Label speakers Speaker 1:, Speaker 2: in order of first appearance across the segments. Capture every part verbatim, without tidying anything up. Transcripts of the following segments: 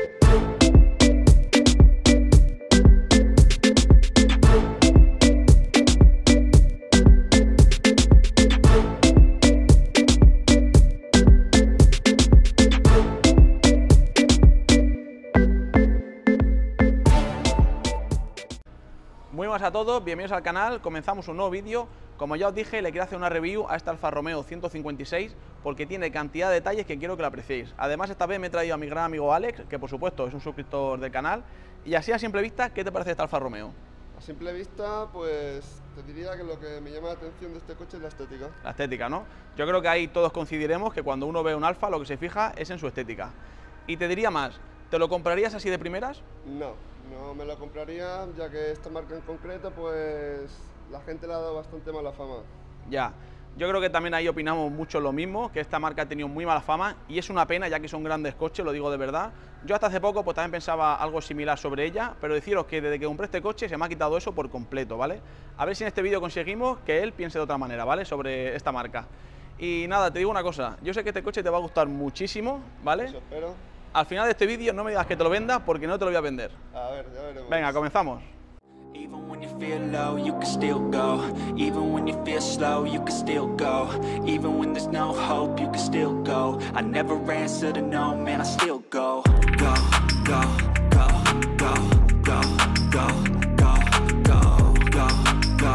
Speaker 1: Muy buenas a todos, bienvenidos al canal, comenzamos un nuevo vídeo. Como ya os dije, le quiero hacer una review a esta Alfa Romeo ciento cincuenta y seis porque tiene cantidad de detalles que quiero que la apreciéis. Además, esta vez me he traído a mi gran amigo Alex, que por supuesto es un suscriptor del canal. Y así a simple vista, ¿qué te parece esta Alfa Romeo?
Speaker 2: A simple vista, pues te diría que lo que me llama la atención de este coche es la estética.
Speaker 1: La estética, ¿no? Yo creo que ahí todos coincidiremos que cuando uno ve un Alfa lo que se fija es en su estética. Y te diría más, ¿te lo comprarías así de primeras?
Speaker 2: No, no me lo compraría, ya que esta marca en concreto, pues la gente le ha dado bastante mala fama.
Speaker 1: Ya, yo creo que también ahí opinamos mucho lo mismo, que esta marca ha tenido muy mala fama y es una pena, ya que son grandes coches, lo digo de verdad. Yo hasta hace poco pues también pensaba algo similar sobre ella, pero deciros que desde que compré este coche se me ha quitado eso por completo, ¿vale? A ver si en este vídeo conseguimos que él piense de otra manera, ¿vale? Sobre esta marca. Y nada, te digo una cosa, yo sé que este coche te va a gustar muchísimo, ¿vale?
Speaker 2: Eso espero.
Speaker 1: Al final de este vídeo no me digas que te lo vendas porque no te lo voy a vender.
Speaker 2: A ver, ya veremos.
Speaker 1: Venga, comenzamos.
Speaker 3: Even when you feel low, you can still go. Even when you feel slow, you can still go. Even when there's no hope, you can still go. I never answer to no, man, I still go. Go, go, go, go, go, go, go, go, go, go,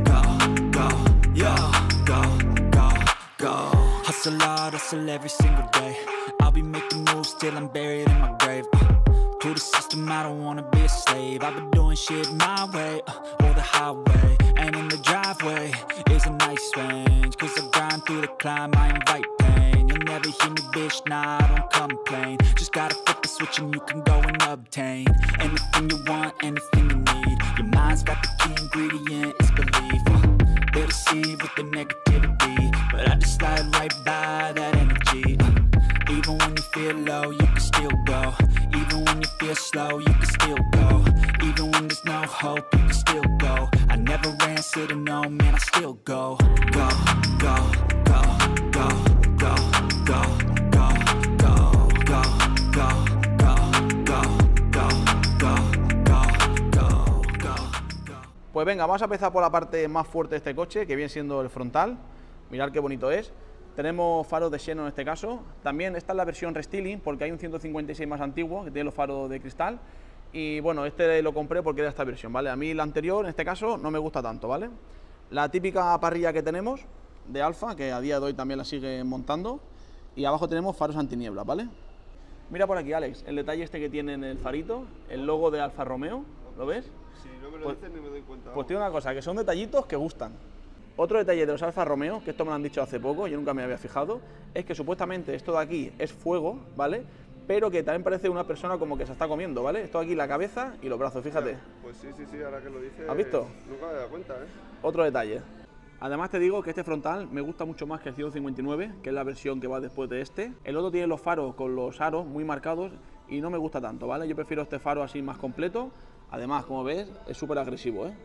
Speaker 3: go, go, yo, go, go, go. Hustle hard, hustle every single day. I'll be making moves till I'm buried in my grave. To the system, I don't wanna be a slave. I've been doing shit my way, uh, or the highway. And in the driveway is a nice range. Cause I grind through the climb, I invite pain. You'll never hear me, bitch, nah, I don't complain. Just gotta flip the switch and you can go and obtain anything you want, anything you need. Your mind's got the key ingredient, it's belief. uh, They'll deceive with the negativity, but I just slide right by that energy. uh, Even when you feel low, you can still go. Even when you feel slow, you can still go. Even when there's no hope, you can still go. I never answer to no, man, I still go. Go, go, go, go, go, go, go, go, go, go, go, go, go, go, go, go, go.
Speaker 1: Pues venga, vamos a empezar por la parte más fuerte de este coche, que viene siendo el frontal. Mirad qué bonito es. Tenemos faros de Xeno en este caso. También esta es la versión restyling, porque hay un ciento cincuenta y seis más antiguo que tiene los faros de cristal. Y bueno, este lo compré porque era esta versión, ¿vale? A mí la anterior, en este caso, no me gusta tanto, ¿vale? La típica parrilla que tenemos de Alfa, que a día de hoy también la sigue montando. Y abajo tenemos faros antiniebla, ¿vale? Mira por aquí, Alex, el detalle este que tiene en el farito, el logo de Alfa Romeo, ¿lo ves?
Speaker 2: Si no me lo
Speaker 1: Pues-
Speaker 2: dicen ni me doy cuenta.
Speaker 1: Pues tiene una cosa, que son detallitos que gustan. Otro detalle de los Alfa Romeo, que esto me lo han dicho hace poco, yo nunca me había fijado, es que supuestamente esto de aquí es fuego, ¿vale? Pero que también parece una persona como que se está comiendo, ¿vale? Esto aquí la cabeza y los brazos, fíjate.
Speaker 2: Pues sí, sí, sí, ahora que lo dices.
Speaker 1: ¿Has visto?
Speaker 2: Nunca me he dado cuenta, ¿eh?
Speaker 1: Otro detalle. Además te digo que este frontal me gusta mucho más que el ciento cincuenta y nueve, que es la versión que va después de este. El otro tiene los faros con los aros muy marcados y no me gusta tanto, ¿vale? Yo prefiero este faro así más completo. Además, como ves, es súper agresivo, ¿eh?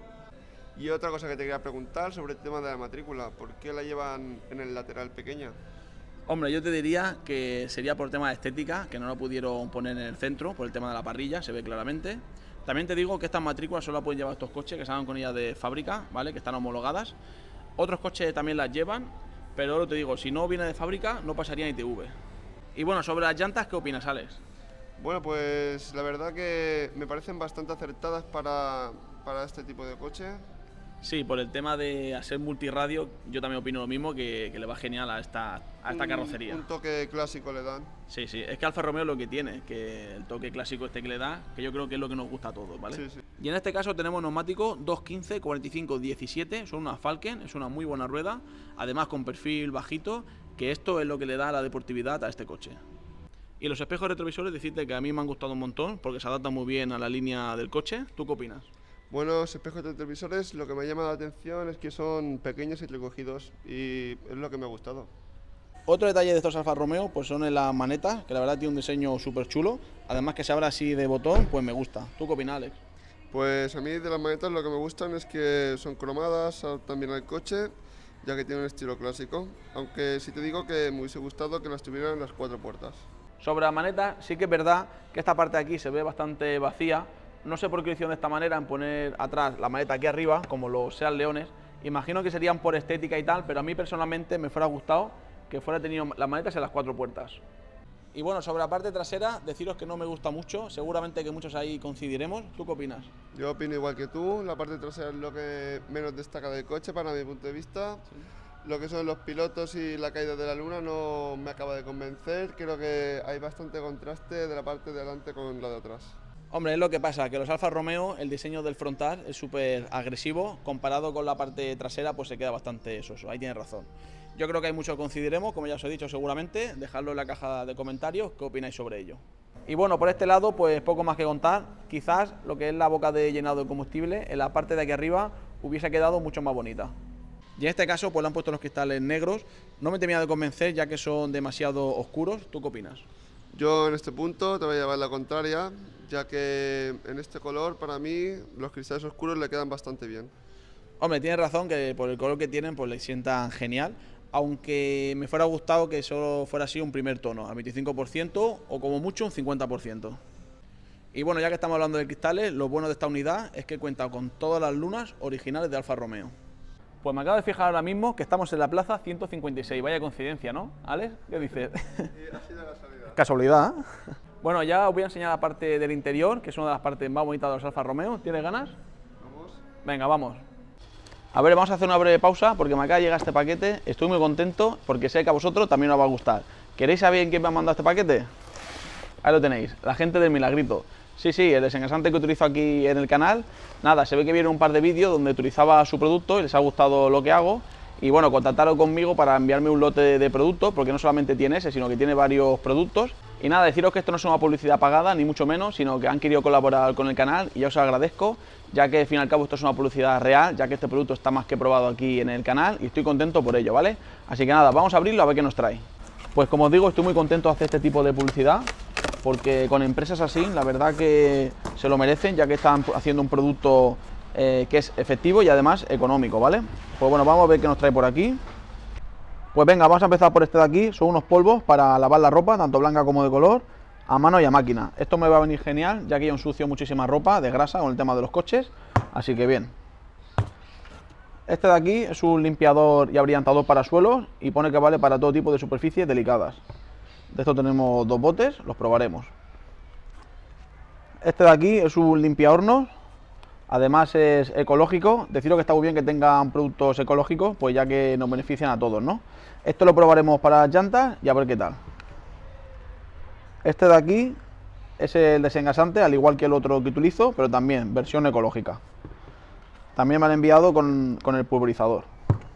Speaker 2: Y otra cosa que te quería preguntar sobre el tema de la matrícula. ¿Por qué la llevan en el lateral pequeña?
Speaker 1: Hombre, yo te diría que sería por tema de estética, que no lo pudieron poner en el centro, por el tema de la parrilla, se ve claramente. También te digo que estas matrículas solo pueden llevar estos coches que salgan con ellas de fábrica, ¿vale? Que están homologadas. Otros coches también las llevan, pero ahora te digo, si no viene de fábrica, no pasaría I T V. Y bueno, sobre las llantas, ¿qué opinas, Alex?
Speaker 2: Bueno, pues la verdad que me parecen bastante acertadas para, para este tipo de coche.
Speaker 1: Sí, por el tema de hacer multirradio, yo también opino lo mismo, que, que le va genial a esta, a esta
Speaker 2: Un-
Speaker 1: carrocería.
Speaker 2: Un toque clásico le dan.
Speaker 1: Sí, sí, es que Alfa Romeo lo que tiene, que el toque clásico este que le da, que yo creo que es lo que nos gusta a todos, ¿vale?
Speaker 2: Sí, sí.
Speaker 1: Y en este caso tenemos neumáticos dos quince, cuarenta y cinco, diecisiete, son unas Falken, es una muy buena rueda, además con perfil bajito, que esto es lo que le da la deportividad a este coche. Y los espejos retrovisores, decirte que a mí me han gustado un montón, porque se adaptan muy bien a la línea del coche. ¿Tú qué opinas?
Speaker 2: Buenos espejos de televisores, lo que me llama la atención es que son pequeños y recogidos y es lo que me ha gustado.
Speaker 1: Otro detalle de estos Alfa Romeo pues son en las manetas, que la verdad tiene un diseño súper chulo. Además que se abre así de botón, pues me gusta. ¿Tú qué opinas, Alex?
Speaker 2: Pues a mí de las manetas lo que me gustan es que son cromadas, se adaptan bien al coche, ya que tienen un estilo clásico. Aunque sí te digo que me hubiese gustado que las tuvieran las cuatro puertas.
Speaker 1: Sobre la maneta sí que es verdad que esta parte de aquí se ve bastante vacía. No sé por qué lo hicieron de esta manera, en poner atrás la maneta aquí arriba, como los Seat Leones. Imagino que serían por estética y tal, pero a mí personalmente me fuera gustado que fuera tenido las manetas en las cuatro puertas. Y bueno, sobre la parte trasera, deciros que no me gusta mucho, seguramente que muchos ahí coincidiremos. ¿Tú qué opinas?
Speaker 2: Yo opino igual que tú, la parte trasera es lo que menos destaca del coche para mi punto de vista. Sí. Lo que son los pilotos y la caída de la luna no me acaba de convencer, creo que hay bastante contraste de la parte de delante con la de atrás.
Speaker 1: Hombre, es lo que pasa, que los Alfa Romeo, el diseño del frontal es súper agresivo, comparado con la parte trasera pues se queda bastante soso, ahí tienes razón. Yo creo que hay mucho que coincidiremos, como ya os he dicho seguramente, dejadlo en la caja de comentarios, qué opináis sobre ello. Y bueno, por este lado pues poco más que contar, quizás lo que es la boca de llenado de combustible, en la parte de aquí arriba hubiese quedado mucho más bonita. Y en este caso pues le han puesto los cristales negros, no me termina de convencer ya que son demasiado oscuros, ¿tú qué opinas?
Speaker 2: Yo en este punto te voy a llevar la contraria, ya que en este color para mí los cristales oscuros le quedan bastante bien.
Speaker 1: Hombre, tienes razón que por el color que tienen pues le sientan genial, aunque me fuera gustado que solo fuera así un primer tono, al veinticinco por ciento o como mucho un cincuenta por ciento. Y bueno, ya que estamos hablando de cristales, lo bueno de esta unidad es que cuenta con todas las lunas originales de Alfa Romeo. Pues me acabo de fijar ahora mismo que estamos en la plaza ciento cincuenta y seis, vaya coincidencia, ¿no? ¿Alex? ¿Qué dices?
Speaker 2: Sí, ha sido casualidad.
Speaker 1: Casualidad. Bueno, ya os voy a enseñar la parte del interior, que es una de las partes más bonitas de los Alfa Romeo. ¿Tienes ganas?
Speaker 2: Vamos.
Speaker 1: Venga, vamos. A ver, vamos a hacer una breve pausa porque me acaba de llegar este paquete. Estoy muy contento porque sé que a vosotros también os va a gustar. ¿Queréis saber en quién me ha mandado este paquete? Ahí lo tenéis, la gente del Milagrito. Sí, sí, el desengrasante que utilizo aquí en el canal. Nada, se ve que vieron un par de vídeos donde utilizaba su producto y les ha gustado lo que hago. Y bueno, contactaron conmigo para enviarme un lote de productos, porque no solamente tiene ese, sino que tiene varios productos. Y nada, deciros que esto no es una publicidad pagada, ni mucho menos, sino que han querido colaborar con el canal y ya os agradezco, ya que al fin y al cabo esto es una publicidad real, ya que este producto está más que probado aquí en el canal y estoy contento por ello, ¿vale? Así que nada, vamos a abrirlo a ver qué nos trae. Pues como os digo, estoy muy contento de hacer este tipo de publicidad, porque con empresas así, la verdad que se lo merecen, ya que están haciendo un producto eh, que es efectivo y además económico, ¿vale? Pues bueno, vamos a ver qué nos trae por aquí. Pues venga, vamos a empezar por este de aquí, son unos polvos para lavar la ropa, tanto blanca como de color, a mano y a máquina. Esto me va a venir genial, ya que yo ensucio muchísima ropa de grasa con el tema de los coches, así que bien. Este de aquí es un limpiador y abrillantador para suelos y pone que vale para todo tipo de superficies delicadas. De esto tenemos dos botes, los probaremos. Este de aquí es un limpiahornos, además es ecológico. Deciros que está muy bien que tengan productos ecológicos, pues ya que nos benefician a todos, ¿no? Esto lo probaremos para las llantas y a ver qué tal. Este de aquí es el desengrasante, al igual que el otro que utilizo, pero también versión ecológica. También me han enviado con, con el pulverizador.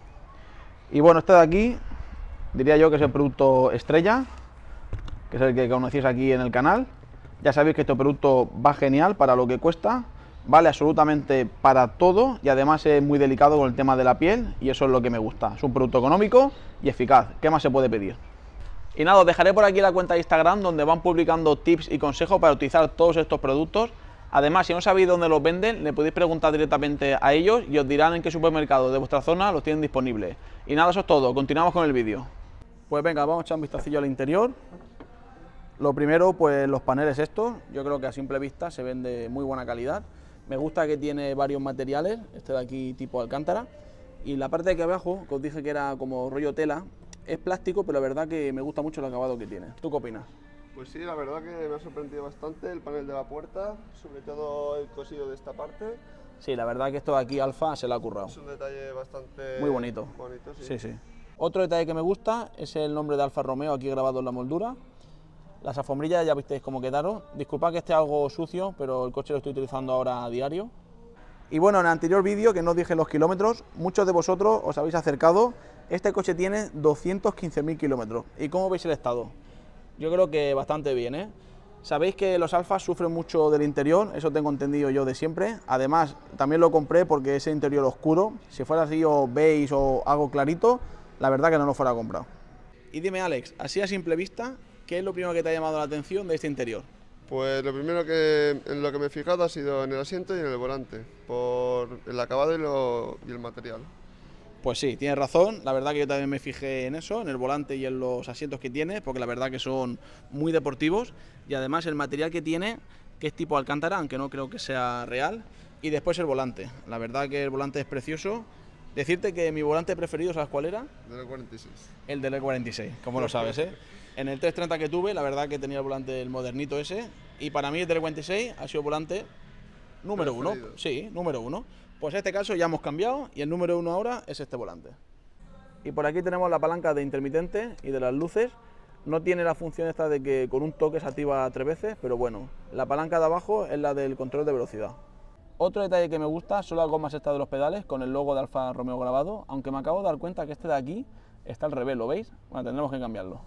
Speaker 1: Y bueno, este de aquí diría yo que es el producto estrella, que es el que conocéis aquí en el canal. Ya sabéis que este producto va genial para lo que cuesta, vale absolutamente para todo y además es muy delicado con el tema de la piel y eso es lo que me gusta. Es un producto económico y eficaz. ¿Qué más se puede pedir? Y nada, os dejaré por aquí la cuenta de Instagram donde van publicando tips y consejos para utilizar todos estos productos. Además, si no sabéis dónde los venden, le podéis preguntar directamente a ellos y os dirán en qué supermercado de vuestra zona los tienen disponibles. Y nada, eso es todo. Continuamos con el vídeo. Pues venga, vamos a echar un vistacillo al interior. Lo primero, pues los paneles estos, yo creo que a simple vista se ven de muy buena calidad. Me gusta que tiene varios materiales, este de aquí tipo alcántara. Y la parte de aquí abajo, que os dije que era como rollo tela, es plástico, pero la verdad que me gusta mucho el acabado que tiene. ¿Tú qué opinas?
Speaker 2: Pues sí, la verdad que me ha sorprendido bastante el panel de la puerta, sobre todo el cosido de esta parte.
Speaker 1: Sí, la verdad que esto de aquí Alfa se la ha currado.
Speaker 2: Es un detalle bastante...
Speaker 1: muy bonito.
Speaker 2: bonito sí.
Speaker 1: Sí, sí. Otro detalle que me gusta es el nombre de Alfa Romeo aquí grabado en la moldura. Las alfombrillas ya visteis cómo quedaron. Disculpad que esté algo sucio, pero el coche lo estoy utilizando ahora a diario. Y bueno, en el anterior vídeo, que no os dije los kilómetros, muchos de vosotros os habéis acercado. Este coche tiene doscientos quince mil kilómetros. ¿Y cómo veis el estado? Yo creo que bastante bien, ¿eh? Sabéis que los Alfas sufren mucho del interior, eso tengo entendido yo de siempre. Además, también lo compré porque ese interior oscuro, si fuera así o beige o algo clarito, la verdad que no lo fuera comprado. Y dime, Alex, así a simple vista, ¿qué es lo primero que te ha llamado la atención de este interior?
Speaker 2: Pues lo primero que en lo que me he fijado ha sido en el asiento y en el volante, por el acabado y, lo, y el material.
Speaker 1: Pues sí, tienes razón, la verdad que yo también me fijé en eso, en el volante y en los asientos que tiene, porque la verdad que son muy deportivos y además el material que tiene, que es tipo alcántara, aunque no creo que sea real, y después el volante, la verdad que el volante es precioso. Decirte que mi volante preferido, ¿sabes cuál era?
Speaker 2: Del cuarenta y seis.
Speaker 1: El del E cuarenta y seis, como lo sabes, ¿eh? En el trescientos treinta que tuve, la verdad que tenía el volante del modernito ese, y para mí el del cuarenta y seis ha sido volante número uno, sí, número uno. Pues en este caso ya hemos cambiado y el número uno ahora es este volante. Y por aquí tenemos la palanca de intermitente y de las luces. No tiene la función esta de que con un toque se activa tres veces, pero bueno, la palanca de abajo es la del control de velocidad. Otro detalle que me gusta son las gomas estas de los pedales con el logo de Alfa Romeo grabado, aunque me acabo de dar cuenta que este de aquí está al revés, ¿lo veis? Bueno, tendremos que cambiarlo.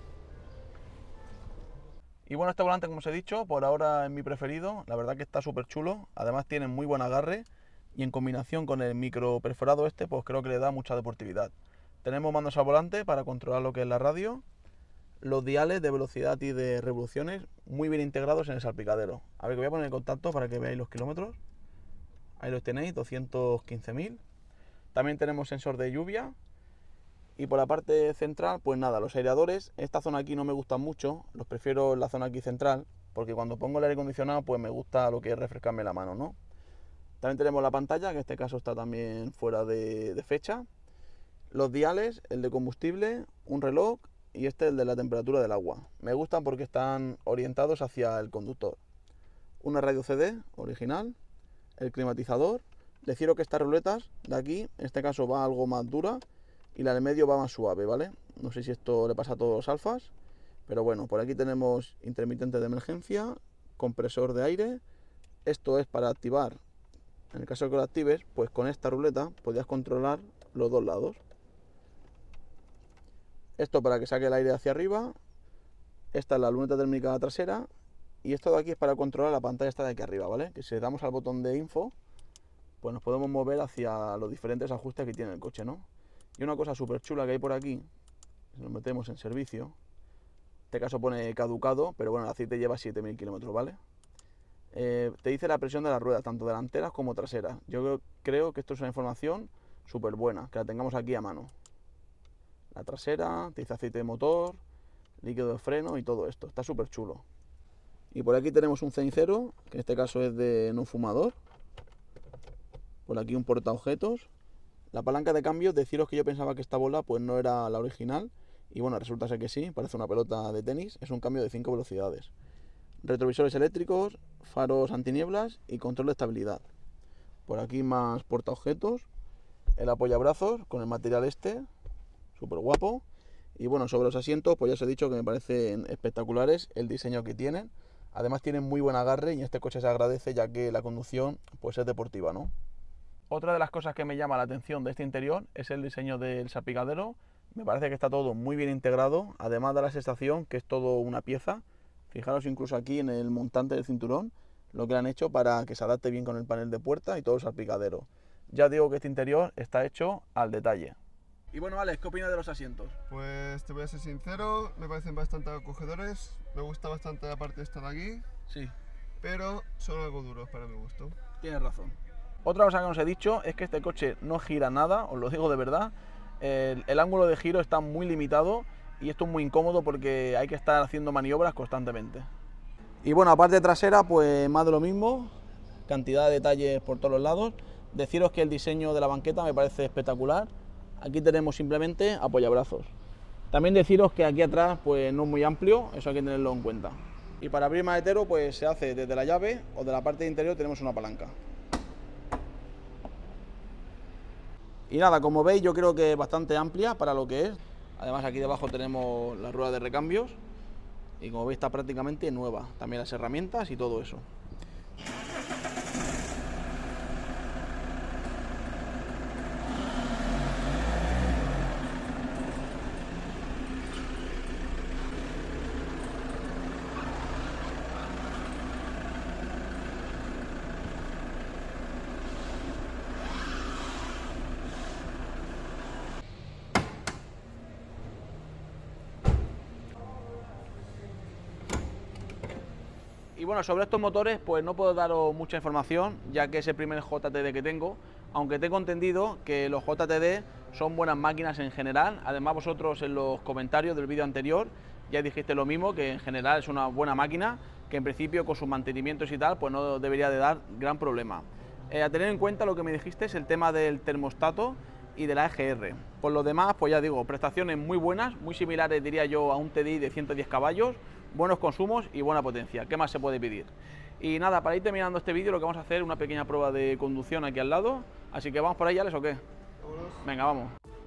Speaker 1: Y bueno, este volante, como os he dicho, por ahora es mi preferido, la verdad que está súper chulo, además tiene muy buen agarre y en combinación con el micro perforado este, pues creo que le da mucha deportividad. Tenemos mandos al volante para controlar lo que es la radio, los diales de velocidad y de revoluciones muy bien integrados en el salpicadero. A ver, que voy a poner el contacto para que veáis los kilómetros. Ahí los tenéis, doscientos quince mil. También tenemos sensor de lluvia. Y por la parte central, pues nada, los aireadores. Esta zona aquí no me gustan mucho, los prefiero en la zona aquí central, porque cuando pongo el aire acondicionado, pues me gusta lo que es refrescarme la mano, ¿no? También tenemos la pantalla, que en este caso está también fuera de, de fecha. Los diales, el de combustible, un reloj y este el de la temperatura del agua. Me gustan porque están orientados hacia el conductor. Una radio C D original, el climatizador. Deciros que estas ruletas de aquí, en este caso va algo más dura y la del medio va más suave, ¿vale? No sé si esto le pasa a todos los alfas, pero bueno, por aquí tenemos intermitente de emergencia, compresor de aire. Esto es para activar, en el caso de que lo actives, pues con esta ruleta podrías controlar los dos lados. Esto para que saque el aire hacia arriba. Esta es la luneta térmica trasera. Y esto de aquí es para controlar la pantalla esta de aquí arriba, ¿vale? Que si le damos al botón de info, pues nos podemos mover hacia los diferentes ajustes que tiene el coche, ¿no? Y una cosa súper chula que hay por aquí, si nos metemos en servicio, en este caso pone caducado, pero bueno, el aceite lleva siete mil kilómetros, ¿vale? Eh, te dice la presión de las ruedas, tanto delanteras como traseras. Yo creo, creo que esto es una información súper buena, que la tengamos aquí a mano. La trasera, te dice aceite de motor, líquido de freno y todo esto, está súper chulo. Y por aquí tenemos un cenicero, que en este caso es de no fumador. Por aquí un portaobjetos. La palanca de cambio, deciros que yo pensaba que esta bola pues no era la original. Y bueno, resulta ser que sí, parece una pelota de tenis. Es un cambio de cinco velocidades. Retrovisores eléctricos, faros antinieblas y control de estabilidad. Por aquí más portaobjetos. El apoyabrazos con el material este, súper guapo. Y bueno, sobre los asientos, pues ya os he dicho que me parecen espectaculares el diseño que tienen. Además tienen muy buen agarre y en este coche se agradece ya que la conducción pues es deportiva, ¿no? Otra de las cosas que me llama la atención de este interior es el diseño del salpicadero. Me parece que está todo muy bien integrado, además de la sensación que es todo una pieza. Fijaros incluso aquí en el montante del cinturón, lo que le han hecho para que se adapte bien con el panel de puerta y todo el salpicadero. Ya digo que este interior está hecho al detalle. Y bueno, Alex, ¿qué opinas de los asientos?
Speaker 2: Pues te voy a ser sincero, me parecen bastante acogedores, me gusta bastante la parte esta de aquí.
Speaker 1: Sí.
Speaker 2: Pero son algo duros para mi gusto.
Speaker 1: Tienes razón. Otra cosa que os he dicho es que este coche no gira nada, os lo digo de verdad. El, el ángulo de giro está muy limitado y esto es muy incómodo porque hay que estar haciendo maniobras constantemente. Y bueno, aparte trasera, pues más de lo mismo, cantidad de detalles por todos los lados. Deciros que el diseño de la banqueta me parece espectacular. Aquí tenemos simplemente apoyabrazos. También deciros que aquí atrás pues no es muy amplio, eso hay que tenerlo en cuenta. Y para abrir maletero pues se hace desde la llave o de la parte interior tenemos una palanca. Y nada, como veis yo creo que es bastante amplia para lo que es. Además aquí debajo tenemos la rueda de recambios y como veis está prácticamente nueva. También las herramientas y todo eso. Y bueno, sobre estos motores pues no puedo daros mucha información, ya que es el primer J T D que tengo, aunque tengo entendido que los J T D son buenas máquinas en general. Además, vosotros en los comentarios del vídeo anterior ya dijiste lo mismo, que en general es una buena máquina, que en principio con sus mantenimientos y tal, pues no debería de dar gran problema. Eh, a tener en cuenta lo que me dijiste es el tema del termostato y de la E G R. Por lo demás, pues ya digo, prestaciones muy buenas, muy similares diría yo a un T D I de ciento diez caballos, buenos consumos y buena potencia. ¿Qué más se puede pedir? Y nada, para ir terminando este vídeo lo que vamos a hacer es una pequeña prueba de conducción aquí al lado, así que vamos por ahí, Alex, ¿o qué?
Speaker 2: Vámonos.
Speaker 1: Venga, vamos.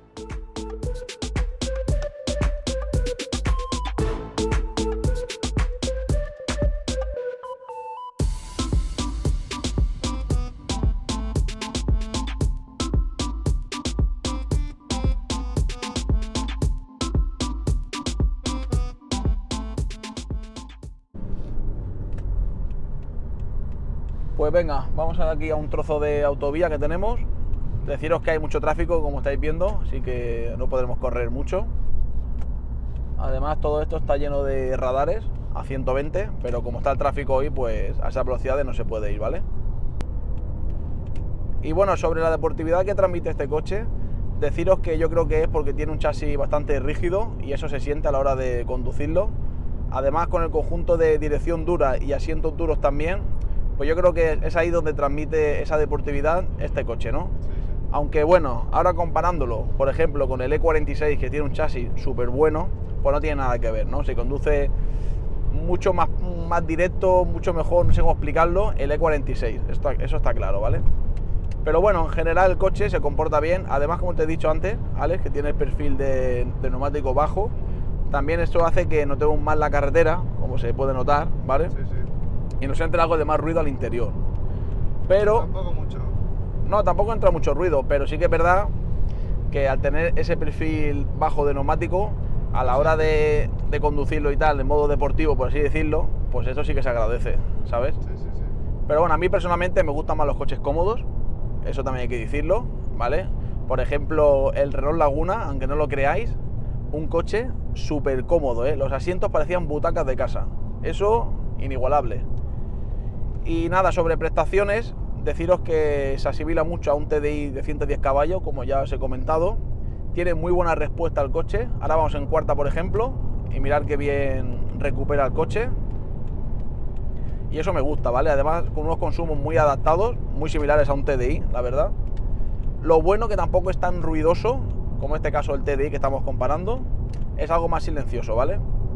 Speaker 1: Pues venga, vamos aquí a un trozo de autovía que tenemos. Deciros que hay mucho tráfico, como estáis viendo, así que no podremos correr mucho. Además, todo esto está lleno de radares a ciento veinte, pero como está el tráfico hoy, pues a esas velocidades no se puede ir, ¿vale? Y bueno, sobre la deportividad que transmite este coche, deciros que yo creo que es porque tiene un chasis bastante rígido y eso se siente a la hora de conducirlo. Además, con el conjunto de dirección dura y asientos duros también, pues yo creo que es ahí donde transmite esa deportividad este coche, ¿no?
Speaker 2: Sí, sí.
Speaker 1: Aunque bueno, ahora comparándolo, por ejemplo, con el E cuarenta y seis, que tiene un chasis súper bueno, pues no tiene nada que ver, ¿no? Se conduce mucho más, más directo, mucho mejor, no sé cómo explicarlo, el E cuarenta y seis, esto, eso está claro, ¿vale? Pero bueno, en general el coche se comporta bien, además, como te he dicho antes, Alex, que tiene el perfil de, de neumático bajo, también esto hace que notemos más la carretera, como se puede notar, ¿vale?
Speaker 2: Sí, sí.
Speaker 1: Y nos entra algo de más ruido al interior. Pero
Speaker 2: Tampoco mucho.
Speaker 1: no, tampoco entra mucho ruido, pero sí que es verdad que al tener ese perfil bajo de neumático, a la hora de, de conducirlo y tal, en modo deportivo, por así decirlo, pues eso sí que se agradece, ¿sabes?
Speaker 2: Sí, sí, sí.
Speaker 1: Pero bueno, a mí personalmente me gustan más los coches cómodos, eso también hay que decirlo, ¿vale? Por ejemplo, el Renault Laguna, aunque no lo creáis, un coche súper cómodo, ¿eh? Los asientos parecían butacas de casa, eso inigualable. Y nada, sobre prestaciones, deciros que se asimila mucho a un T D I de ciento diez caballos, como ya os he comentado. Tiene muy buena respuesta al coche. Ahora vamos en cuarta, por ejemplo, y mirad qué bien recupera el coche. Y eso me gusta, ¿vale? Además, con unos consumos muy adaptados, muy similares a un T D I, la verdad. Lo bueno que tampoco es tan ruidoso, como en este caso el T D I que estamos comparando. Es algo más silencioso, ¿vale?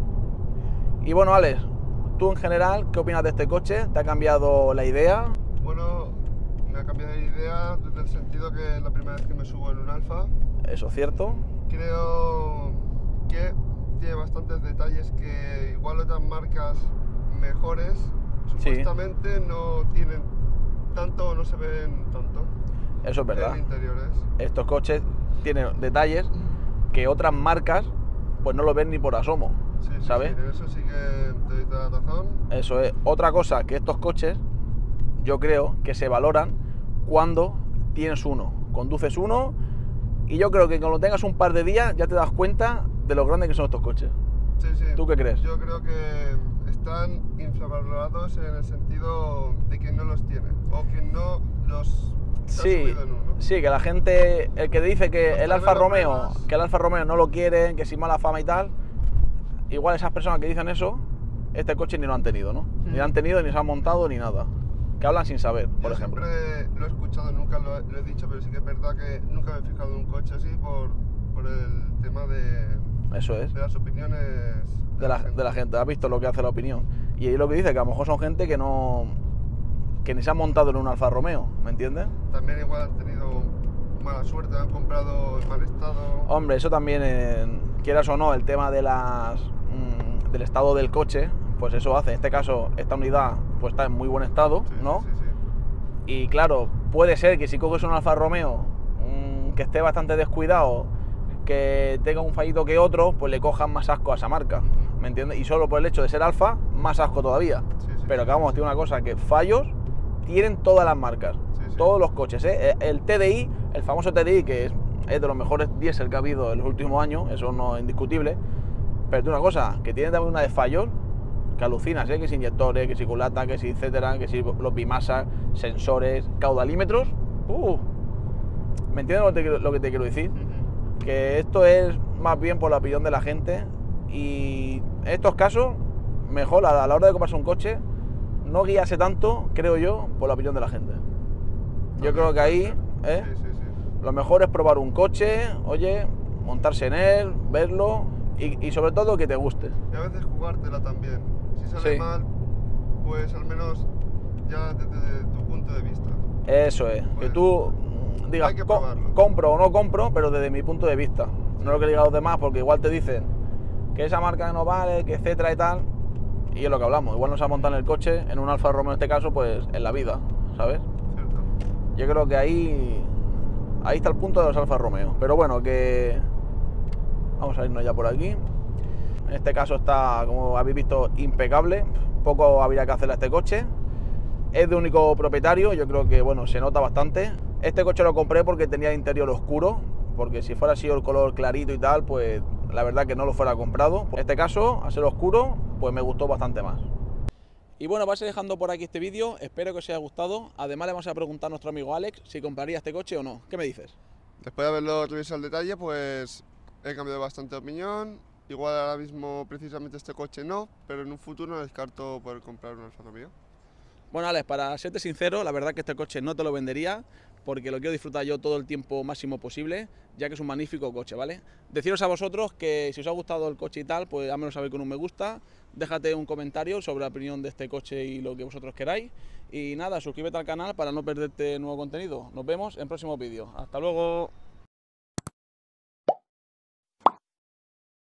Speaker 1: Y bueno, Alex, tú en general, ¿qué opinas de este coche? ¿Te ha cambiado la idea?
Speaker 2: Bueno, me ha cambiado de idea desde el sentido que es la primera vez que me subo en un Alfa.
Speaker 1: Eso es cierto.
Speaker 2: Creo que tiene bastantes detalles que igual otras marcas mejores supuestamente no tienen tanto o no se ven tanto.
Speaker 1: Eso es verdad.
Speaker 2: En interiores.
Speaker 1: Estos coches tienen detalles que otras marcas pues no lo ven ni por asomo,
Speaker 2: Sí, sí,
Speaker 1: ¿sabes?
Speaker 2: sí, en eso sí que te doy toda la razón.
Speaker 1: Eso es. Otra cosa que estos coches, yo creo que se valoran cuando tienes uno, conduces uno, y yo creo que cuando tengas un par de días ya te das cuenta de lo grandes que son estos coches.
Speaker 2: Sí, sí.
Speaker 1: ¿Tú qué crees?
Speaker 2: Yo creo que están infravalorados en el sentido de quien no los tiene o quien no los se ha
Speaker 1: Sí,
Speaker 2: subido en uno.
Speaker 1: sí, que la gente, el que dice que
Speaker 2: Los
Speaker 1: el Alfa
Speaker 2: primeros
Speaker 1: Romeo,
Speaker 2: pruebas.
Speaker 1: que el Alfa Romeo no lo quieren, que sin mala fama y tal, igual esas personas que dicen eso, este coche ni lo han tenido, ¿no? Ni lo han tenido, ni se han montado, ni nada. Que hablan sin saber, por
Speaker 2: Yo
Speaker 1: ejemplo.
Speaker 2: siempre lo he escuchado, nunca lo, lo he dicho, pero sí que es verdad que nunca me he fijado en un coche así por, por el tema de,
Speaker 1: Eso es.
Speaker 2: de las opiniones
Speaker 1: De la, de la gente, has visto lo que hace la opinión. Y ahí lo que dice, que a lo mejor son gente que no, que ni se han montado en un Alfa Romeo, ¿me entiendes?
Speaker 2: También igual han tenido mala suerte, han comprado en mal estado.
Speaker 1: Hombre, eso también, en- quieras o no, el tema de las, mm, del estado del coche, pues eso hace. En este caso, esta unidad pues está en muy buen estado,
Speaker 2: Sí,
Speaker 1: ¿no?
Speaker 2: Sí, sí, sí.
Speaker 1: Y claro, puede ser que si coges un Alfa Romeo mm, que esté bastante descuidado, que tenga un fallito que otro, pues le cojan más asco a esa marca, ¿me entiendes? Y solo por el hecho de ser Alfa, más asco todavía.
Speaker 2: Sí, sí,
Speaker 1: Pero
Speaker 2: sí,
Speaker 1: que vamos,
Speaker 2: sí.
Speaker 1: tiene una cosa, que fallos tienen todas las marcas,
Speaker 2: Sí, sí.
Speaker 1: todos los coches, ¿eh? El T D I, el famoso T D I, que es, es de los mejores diésel que ha habido en los últimos años, eso no es indiscutible, pero tiene una cosa, que tiene también una de fallos que alucinas, ¿eh? Que si inyectores, que si culata, que si etcétera, que si los bimasas, sensores, caudalímetros, uh, ¿me entiendes lo que te, quiero- lo que te quiero decir?
Speaker 2: Ujú.
Speaker 1: que esto es más bien por la opinión de la gente y en estos casos, mejor a la hora de comprarse un coche, no guíase tanto, creo yo, por la opinión de la gente. Yo creo que ahí, ¿eh?
Speaker 2: Sí, sí, sí.
Speaker 1: Lo mejor es probar un coche, oye, montarse en él, verlo y, y sobre todo que te guste.
Speaker 2: Y a veces jugártela también. Si sale
Speaker 1: Sí.
Speaker 2: mal, pues al menos ya desde tu punto de vista.
Speaker 1: Eso es, que
Speaker 2: Pues,
Speaker 1: tú mm, digas,
Speaker 2: hay que
Speaker 1: "Co-
Speaker 2: probarlo".
Speaker 1: compro o no compro, pero desde mi punto de vista. No lo que digan los demás, porque igual te dicen que esa marca no vale, que etcétera y tal. Y es lo que hablamos, igual nos ha montado en el coche, en un Alfa Romeo en este caso, pues en la vida, ¿sabes?
Speaker 2: ¿Cierto?
Speaker 1: Yo creo que ahí, ahí está el punto de los Alfa Romeo. Pero bueno, que vamos a irnos ya por aquí. En este caso está, como habéis visto, impecable. Poco habría que hacerle a este coche. Es de único propietario, yo creo que bueno, se nota bastante. Este coche lo compré porque tenía el interior oscuro, porque si fuera sido el color clarito y tal, pues la verdad que no lo fuera comprado. En este caso, al ser oscuro, pues me gustó bastante más. Y bueno, vais dejando por aquí este vídeo, espero que os haya gustado. Además le vamos a preguntar a nuestro amigo Alex si compraría este coche o no. ¿Qué me dices?
Speaker 2: Después de haberlo revisado al detalle, pues he cambiado bastante de opinión. Igual ahora mismo precisamente este coche no, pero en un futuro no descarto poder comprar un Alfa Romeo.
Speaker 1: Bueno, Alex, para serte sincero, la verdad que este coche no te lo vendería porque lo quiero disfrutar yo todo el tiempo máximo posible, ya que es un magnífico coche, ¿vale? Deciros a vosotros que si os ha gustado el coche y tal, pues házmelo saber con un me gusta, déjate un comentario sobre la opinión de este coche y lo que vosotros queráis. Y nada, suscríbete al canal para no perderte nuevo contenido. Nos vemos en próximos vídeos. ¡Hasta luego!